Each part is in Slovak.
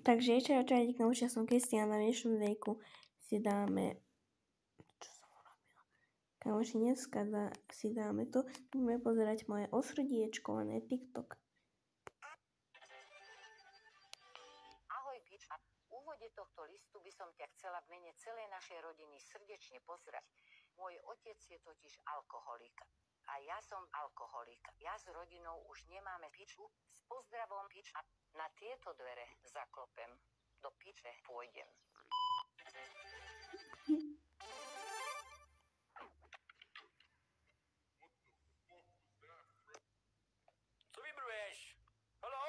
Takže ešte čajník naučia som Kristiana na dnešnú videjku si dáme... Čo som urobila? Kamoši, dneska si dáme to. Budeme pozerať moje osrdiečkované TikTok. Ahoj, pič. V úvode tohto listu by som ťa chcela v mene celej našej rodiny srdečne pozdraviť. Môj otec je totiž alkoholík. A ja som alkoholík. Ja s rodinou už nemáme piču. S pozdravom, pič. Na tieto dvere zaklopem. Do piče pôjdem. Co vybruješ? Haló?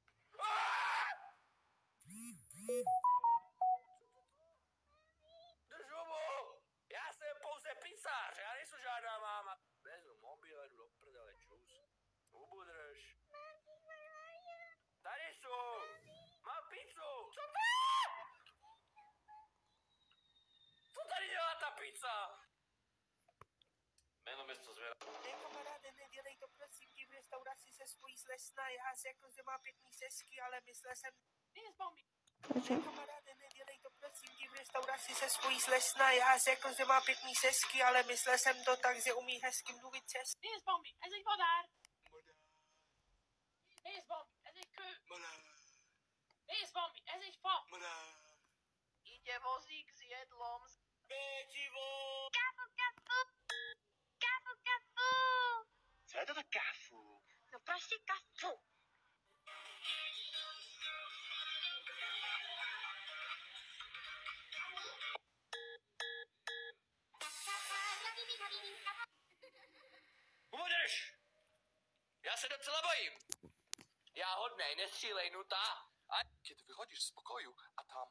Drž hubu! Ja som pouze písař, ja nejsem žádná máma. Vezmu mobil, jdu do prdele, čus. Hubu drž. Tady sú! Mám pizzu! Co to? Co tady dělá ta pizza? Jméno město zvěra. Ne, kamaráde, nedělej to prosím, ti v restauraci se spojí slesna. Já řekl, že má pěkný sesky, ale myslel jsem... Ne, kamaráde, nedělej to prosím, ti v restauraci se spojí slesna. Já řekl, že má pěkný sesky, ale myslel jsem to tak, že umí hezky mluvit cest. Dit is Bambi, hij zegt vandaar. Dit is Bambi, hij zegt keu. Dit is Bambi, hij zegt pap. Ide vozík s jedlom. Pečivo! Kafu, kafu. Kafu, kafu. Co je to za kafu? No prostě kafu. Budeš! Ja sa docela bojím. Ja hodnej, nestřílej, nutá. A keď vyhodíš z pokoju a tam...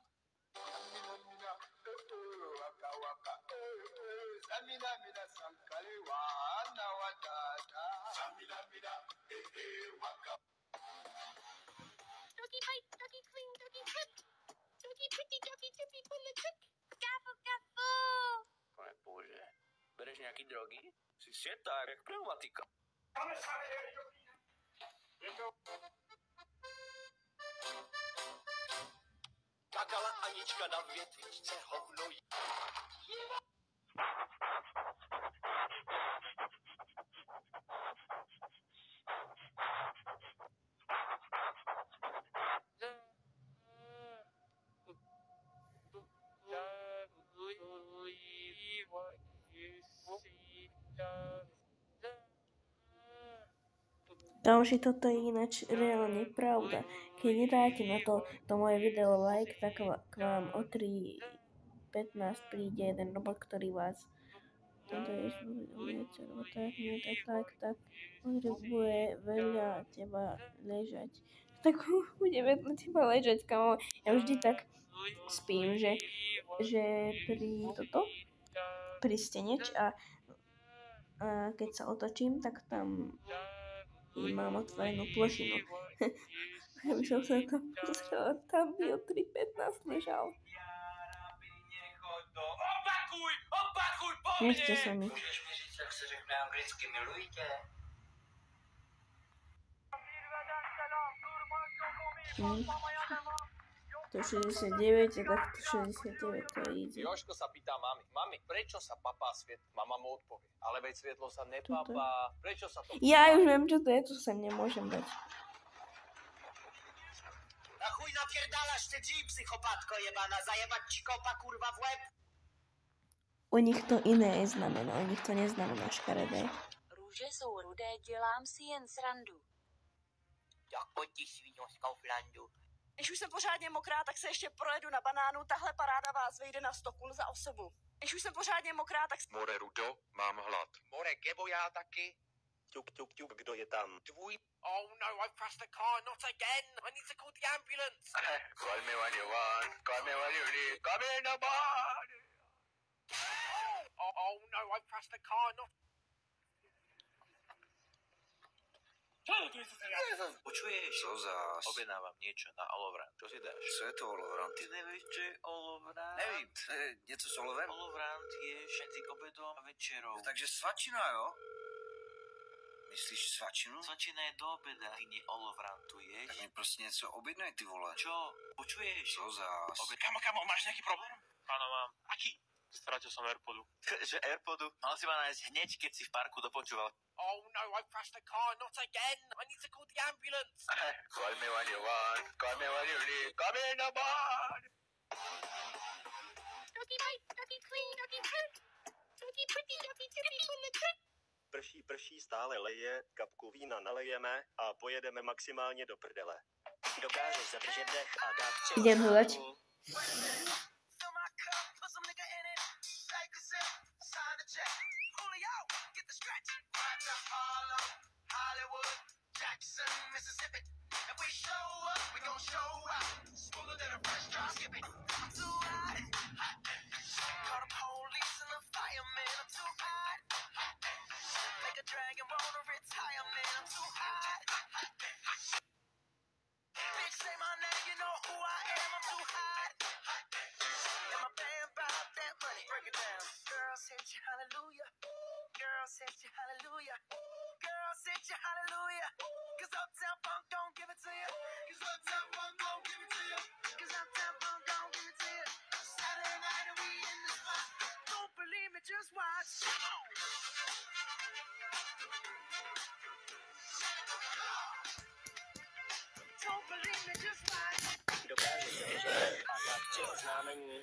Doggy bite, doggy clean, doggy flip. Doggy pretty, doggy tippy, pull a trick. Kafu, kafu. Pane bože, bereš nejaký drogy? Si svietár, jak pneumatika. Kakala Anička na větvičce hovno jí. Kamoši, toto je ináč reálne pravda. Keď nedáte na to moje video like, tak k vám o 3:15 príde jeden robot, ktorý vás tak potrebuje veľa teba ležať. Tak bude vedľa teba ležať, kamo. Ja vždy tak spím, že pri stene a keď sa otočím, tak tam mám otvorenú plošinu. Ja by som sa tam pozrela, tam by o 3:15 ležal. Opakuj, po mne! Nechce sa mi. Můžeš mi říct, jak se řekne anglicky miluji tě? To 69 a takto 69, to je easy. Jožko sa pýta mami. Mami, prečo sa papá sviet? Mama mu odpovie. Ale veď svietlo sa nepapá. Prečo sa to... Ja už viem, čo to je, to sa nemôžem dať. Na chuj napierdálaš ty dří, psychopatko jebana, zajebat ti kopa kurva v łeb. U nich to iné znamená, u nich to neznamená škaredé. Růže jsou rudé, dělám si jen srandu. Tak pojď ti svíňo z Kauflandu. Když už jsem pořádně mokrá, tak se ještě projedu na banánu. Tahle paráda vás vyjde na 100 kun za osobu. Když už jsem pořádně mokrá, tak... More Rudo, mám hlad. More Gebo, já taky. Tuk, tuk, tuk, kdo je tam? Tvůj... Oh no, I've crashed the car, not again. I need to call the ambulance. Call me when you want, call me when you need, come in the body. Oh no, I've crashed the car, not... Počuješ? Co zás? Objednávam niečo na Olovrant. Čo si dáš? Co je to Olovrant? Ty nevieš, čo je Olovrant? Nevím, to je něco s olovem? Olovrant je medzi obedom a večerou. Takže svačina, jo? Myslíš svačinu? Svačina je do obeda. Ty neolovrantuješ. Tak mi prostě něco objednej, ty vole. Čo? Počuješ? Co zás? Kamo, máš nejaký problém? Áno, mám. Aký? Strátil som Airpodu. Že Airpodu? Mal si ma nájsť hneď, keď si v parku dopočúval. Oh no, I crashed the car, not again. I need to call the ambulance. Call me when you want, call me when you need, come in the barn. Doggy bite, doggy clean, doggy good. Doggy pretty, doggy tippy from the trip. Prší, stále leje, kapku vína nalejeme a pojedeme maximálně do prdele. Dokážeš zadržet dech a dát tři. Idem hľadať. Dokážeš zadržet dech a dát tři oznámení.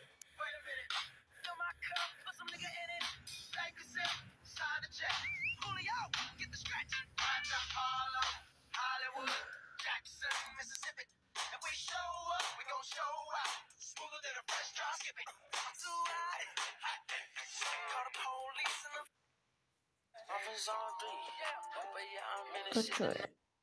To čo je?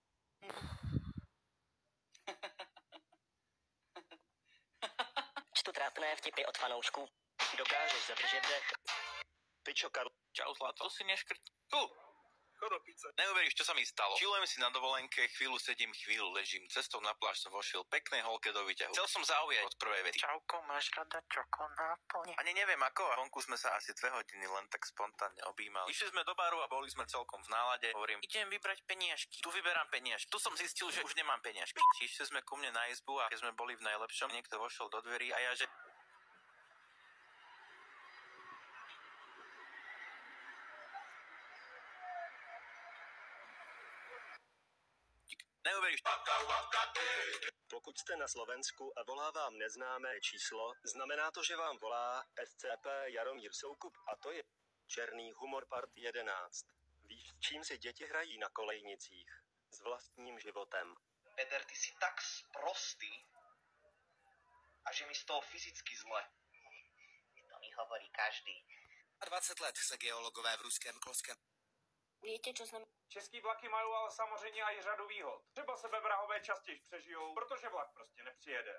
Čtu trápné vtipy od fanoušků. Dokážeš zadržet dech. Pičo, Karl. Čau, Zlato, si neškrt... Tu! Chod do pice. Neuveríš, čo sa mi stalo. Čilujem si na dovolenke, chvíľu sedím, chvíľu ležím. Cestou na pláž som vošiel peknej holke do výťahu. Chcel som zaujať od prvej vety. Čauko, máš rada čoko náplne? Ani neviem ako, a vonku sme sa asi 2 hodiny len tak spontánne objímali. Išli sme do baru a boli sme celkom v nálade. Hovorím, idem vybrať peniažky. Tu vyberám peniažky. Tu som zistil, že už nemám peniažky. Išli sme ku mne na izbu a keď sme boli v najlepšom, niekto vošiel do dverí a ja že... Neuveríš. Pokud jste na Slovensku a volá vám neznámé číslo, znamená to, že vám volá SCP Jaromír Soukup a to je Černý humor part 11. Víš, s čím si děti hrají na kolejnicích? S vlastním životem. Peter, ty si tak sprostý a že mi z toho fyzicky zle. To mi hovorí každý. 20 let se geologové v ruském Kloském. Víte, čo znamená? Český vlaky mají ale samozřejmě i řadu výhod. Třeba sebevrahové častěji přežijou, protože vlak prostě nepřijede.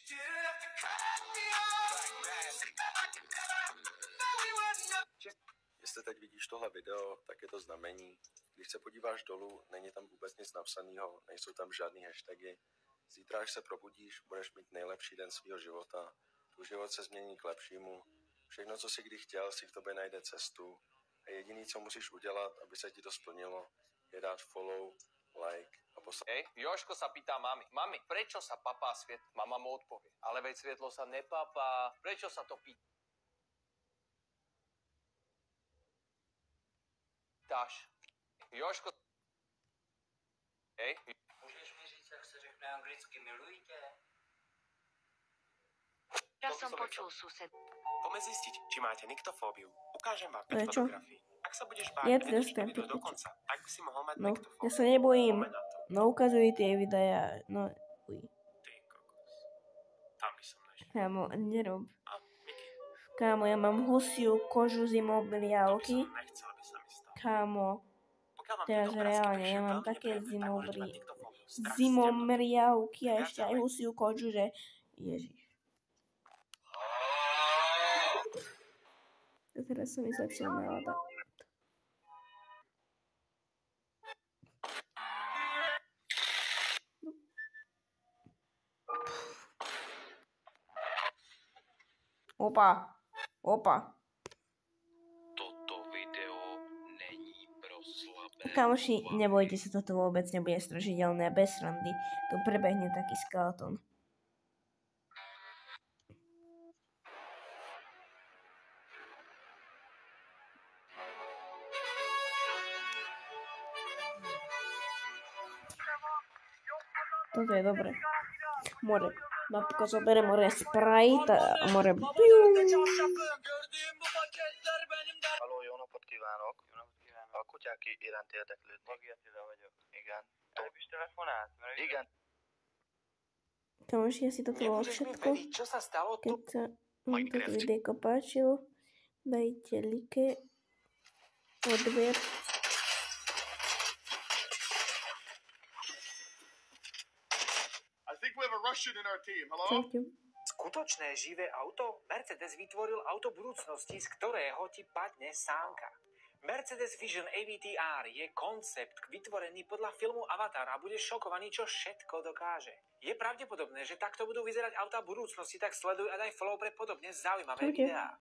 Jestli teď vidíš tohle video, tak je to znamení. Když se podíváš dolů, není tam vůbec nic napsaného, nejsou tam žádný hashtagy. Zítra, až se probudíš, budeš mít nejlepší den svého života. Tvůj život se změní k lepšímu. Všechno, co jsi kdy chtěl, si k tobě najde cestu. A jediný, co musíš udělat, aby se ti to splnilo, je dát follow, like a poslat. Hej, Jožko sa pýta mami. Mami, prečo sa papá svetlo? Mama mu odpovie. Ale veď svetlo sa nepapá. Prečo sa to pýtaš? Jožko... Hej. Můžeš mi říct, jak se řekne anglicky milujte? Ja som počul sused. Poďme zistiť, či máte niktofóbiu. Ukážem vám Prečo? fotografii. Ak sa budeš báť, Ja nedostaneš trestam video do pipiču. konca. Ak by si mohol mať No, niktofóbiu. ja sa nebojím. No, ukazuj tie videa. No, uj. Ty kokos. Tam by som nešiel. Kámo, nerob. A, Miky. Kámo, ja mám husiu kožu zimobriavky. Nechcel by sa mi stať. Kámo, Pokiaľ vám teraz tieto obrázky reálne, ja prišli mám veľmi také nepríjemné, tak môžete mať niktofóbiu. Strach z zimomriavky a ešte aj husiu kožu, že... Ježiš. A teraz sa mi zlepšila nálada. Opa. Opa. Toto video není pro slabé. Kamoši, nebojte sa, toto vôbec nebude strašidelné bez srandy. Tu prebehne taký skeleton. Toto je dobré. More. Mapka zobere, more Sprite a more... Haló, jó napot kívánok! A kutyák iránt érdeklődni. Igen. Už telefonát? Igen. Kamoši, asi toto bolo všetko. Keď sa vám toto videjko páčilo, dajte like, odber. Skutočné živé auto? Mercedes vytvoril auto budúcnosti, z ktorého ti padne sánka. Mercedes Vision AVTR je koncept vytvorený podľa filmu Avatar a budeš šokovaný, čo všetko dokáže. Je pravdepodobné, že takto budú vyzerať autá budúcnosti, tak sleduj a daj follow pre podobne zaujímavé videá.